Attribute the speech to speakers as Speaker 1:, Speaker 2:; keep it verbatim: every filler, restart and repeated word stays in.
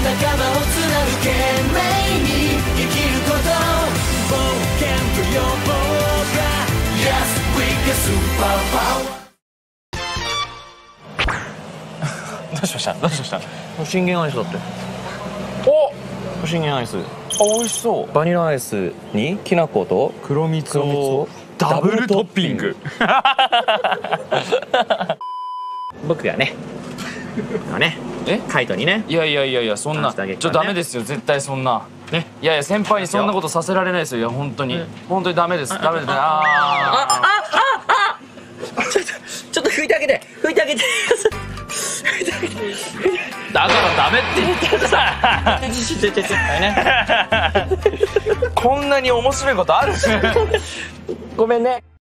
Speaker 1: 仲間をつなぐ懸命に生きること冒険と呼ぼうか Yes, we can superpower
Speaker 2: どうしましたどうしました。
Speaker 3: 信玄アイスだって。
Speaker 2: お
Speaker 3: 信玄アイス。
Speaker 2: あ、美味しそう。
Speaker 3: バニラアイスにきな粉と
Speaker 2: 黒蜜
Speaker 3: 黒蜜
Speaker 2: を
Speaker 3: を
Speaker 2: ダブルトッピング。
Speaker 3: 僕がねあね
Speaker 2: え
Speaker 3: カイトにね
Speaker 2: いやいやいやいや、そんな
Speaker 3: 話してあげるからね
Speaker 2: ちょダメですよ、絶対そんな。
Speaker 3: ね
Speaker 2: いやいや、先輩にそんなことさせられないですよ。いや本当に本当にダメです、ダメです。あ
Speaker 3: ちょっとちょっと拭いてあげて拭いてあげて拭いてあげて
Speaker 2: あ、だからダメって言ってるさ。
Speaker 3: ちょちょちょちょね
Speaker 2: こんなに面白いことある？
Speaker 3: ごめんね。